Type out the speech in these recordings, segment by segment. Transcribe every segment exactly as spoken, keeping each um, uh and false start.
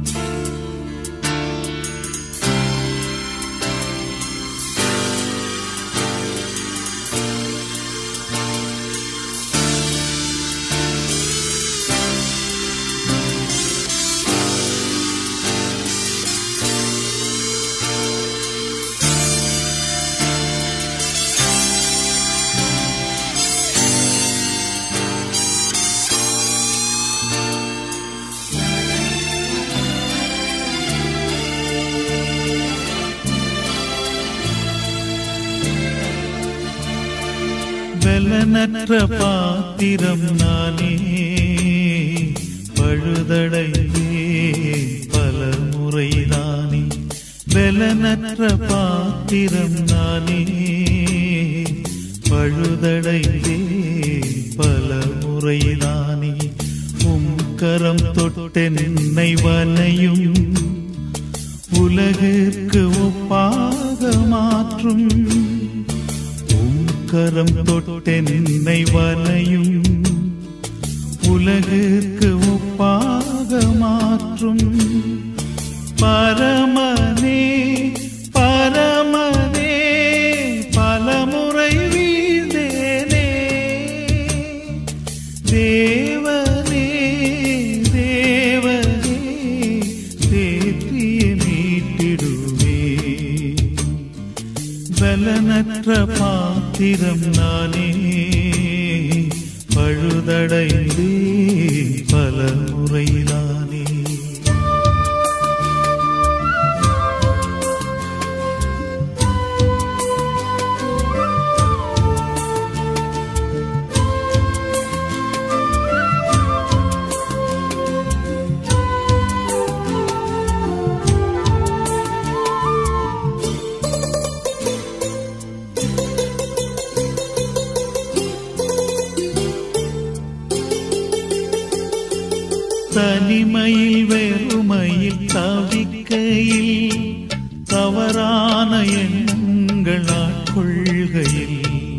பலனற்ற பாத்திரம் நானே, பழுதடைந்தே பல முறைதானே. பலனற்ற பாத்திரம் நானே, பழுதடைந்தே பல முறைதானே. உம் கரம் தொட்டென்னை வனையும், உலகிற்கு ஒப்பாக மாற்றும். கரம் தொட்டென்னை வனையும், உலகிற்கு ஒப்பாக மாற்றும். பரமனே பரமனே பலமுறை வீழ்ந்தேனே. தேவனே தேவனே தேற்றிய மீட்டிடுவே. பலனற்ற பாத்திரம் நானே, பழுதடைந்தே பல முறைதானே. தனிமையில் வெறுமையில் தவிக்கையில், தவறான எண்ணங்கள் ஆட்கொள்கையில்,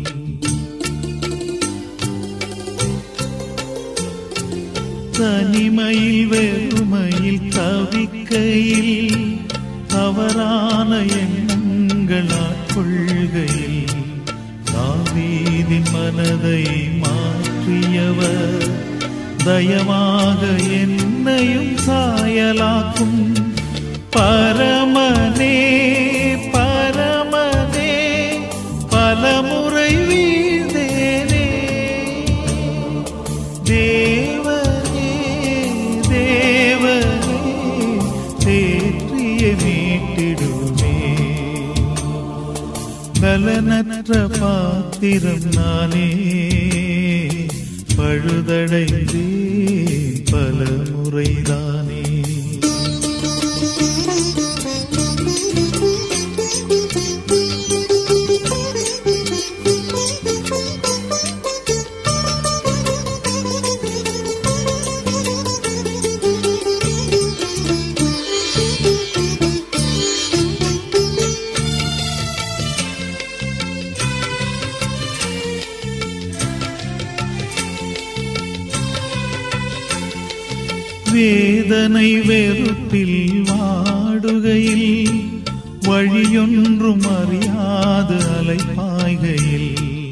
தனிமையில் வெறுமையில் தவிக்கையில், தவறான எண்ணங்கள் ஆட்கொள்கையில், தாவீதின் மனதை மாற்றியவர் தயமாக என்னையும் சாயலாக்கும். பரமனே பரமனே பலமுறை வீழ்ந்தேனே. தேவனே தேவனே தேற்றிய மீட்டிடுமே. பலனற்ற பாத்திரம் நானே, பழுதடைந்தே பல முறைதானே. வேதனை வெறுப்பில் வாடுகையில், வழியொன்றும் அறியாது அலைப்பாய்கையில்,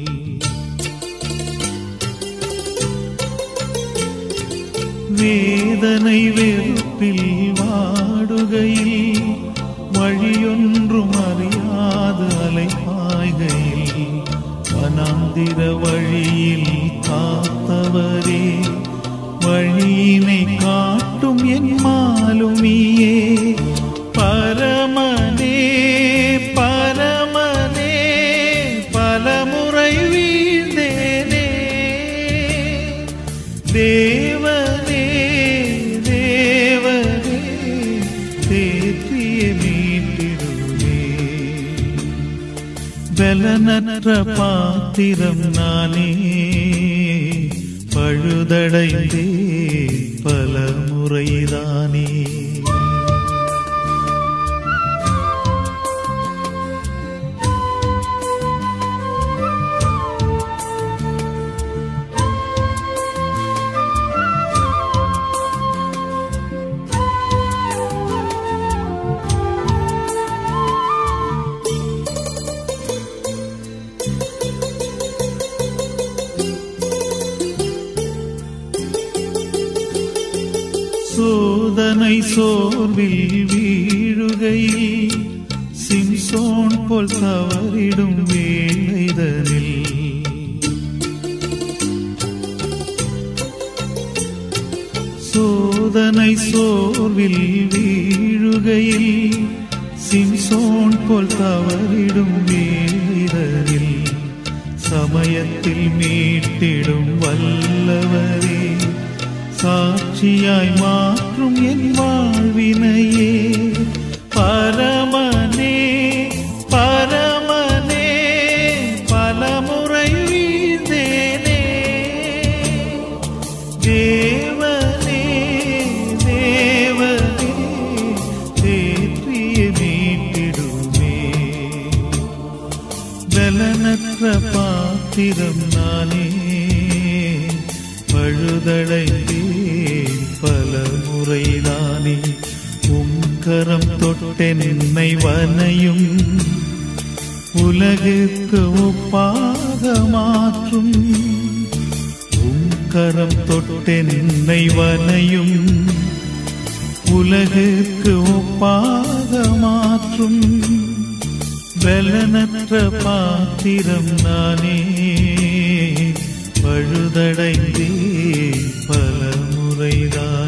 வேதனை வெறுப்பில் வாடுகையில், வழியொன்றும் அறியாது அலைப்பாய்கையில், வனாந்திர வழியில் காத்தவரே, வழியினை காட்டும் என் மாலுமியே. பரமனே பரமனே பலமுறை வீழ்ந்தேனே. தேவனே தேவனே தேற்றிய மீட்டிடுவே. பலனற்ற பாத்திரம் நானே, பழுதடைந்தே பல முறைதானே. சோதனை சோர்வில் வீழுகையில் சிம்சோன் போல் தவறிடும் வேளைதனில் சோதனை சோர்வில் வீழுகையில் சிம்சோன் போல் தவறிடும் வேளைதனில் சமயத்தில் மீட்டிடும் வல்லவரே சாட்சியாய் மாற்றும் என் வாழ்வினையே பரமனே பரமனே பலமுறை வீழ்ந்தேனே தேவனே தேவனே தேற்றிய மீட்டிடுமே பலனற்ற பாத்திரம் நானே பழுதடைந்தேன் பல முறைதானே உம் கரம் தொட்டென்னை வனையும் உலகுக்கு ஒப்பாக மாற்றும் உம் கரம் தொட்டென்னை வனையும் உலகுக்கு ஒப்பாக மாற்றும் பலனற்ற பாத்திரம் நானே பழுதடைந்தேன் பல முறைதான்